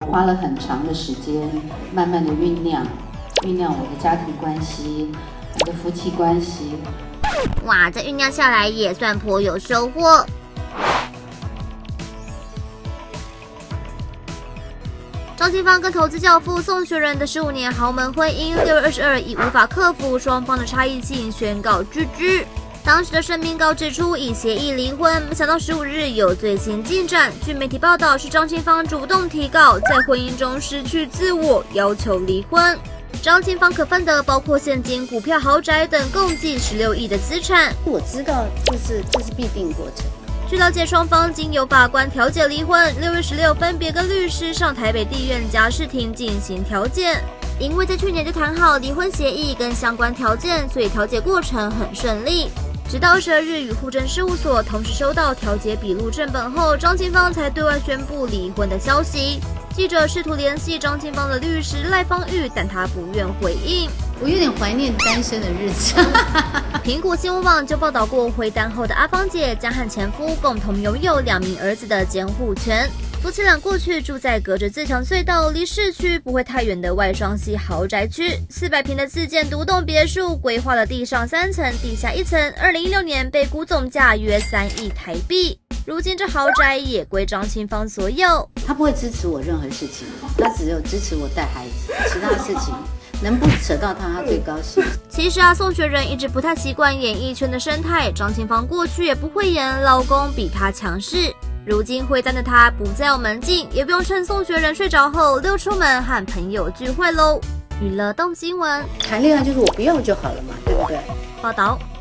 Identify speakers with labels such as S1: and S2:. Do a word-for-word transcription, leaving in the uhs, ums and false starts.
S1: 花了很长的时间，慢慢的酝酿，酝酿我的家庭关系，我的夫妻关系。
S2: 哇，这酝酿下来也算颇有收获。张清芳跟投资教父宋学仁的十五年豪门婚姻，六月二十二以无法克服双方的差异性宣告居居。当时的声明稿指出以协议离婚，没想到十五日有最新进展。据媒体报道，是张清芳主动提告，在婚姻中失去自我，要求离婚。张清芳可分得包括现金、股票、豪宅等共计十六亿的资产。
S3: 我知道这是这是必定过程。
S2: 据了解，双方经由法官调解离婚。六月十六分别跟律师上台北地院家事庭进行调解。因为在去年就谈好离婚协议跟相关条件，所以调解过程很顺利。直到十二日与户政事务所同时收到调解笔录正本后，张清芳才对外宣布离婚的消息。记者试图联系张清芳的律师赖芳玉，但他不愿回应。
S3: 我有点怀念单身的日子。
S2: 苹果新闻网就报道过，回单后的阿芳姐将和前夫共同拥有两名儿子的监护权。夫妻俩过去住在隔着自强隧道、离市区不会太远的外双溪豪宅区，四百平的自建独栋别墅，规划了地上三层、地下一层。二零一六年被估总价约三亿台币。如今这豪宅也归张清芳所有。
S3: 他不会支持我任何事情，他只有支持我带孩子，其他事情能不扯到他，他最高兴。
S2: 其实啊，宋学仁一直不太习惯演艺圈的生态，张清芳过去也不会演，老公比她强势。如今会单的她不再有门禁，也不用趁宋学仁睡着后溜出门和朋友聚会喽。娱乐动新闻，
S3: 谈恋爱就是我不要就好了嘛，对不对？
S2: 报道。